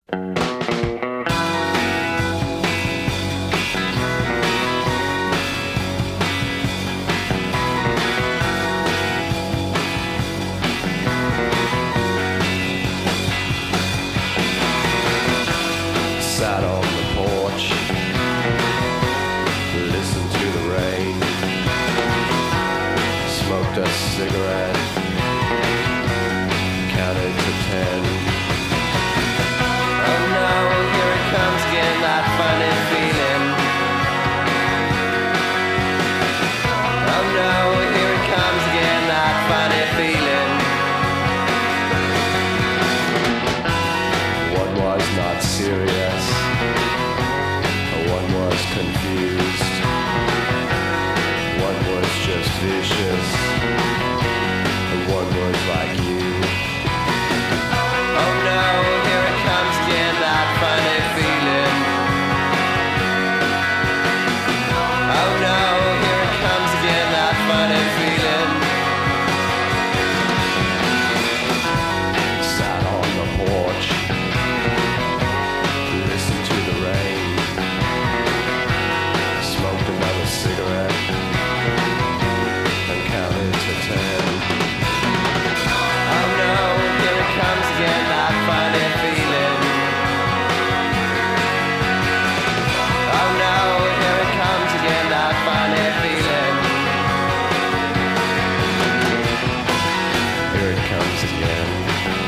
Sat on the porch, listened to the rain, smoked a cigarette, counted to 10. Oh no, here it comes again, that funny feeling. Oh no, here it comes again, that funny feeling. One was not serious, one was confused, one was just vicious, and one was like you. Oh no, here it comes again, that funny feeling. Oh no, here it comes again, that funny feeling. Sat on the porch, listened to the rain, smoked another cigarette, and counted to 10. Oh no, here it comes again, that funny feeling. Oh no, here it comes again, that funny feeling. Here it comes again.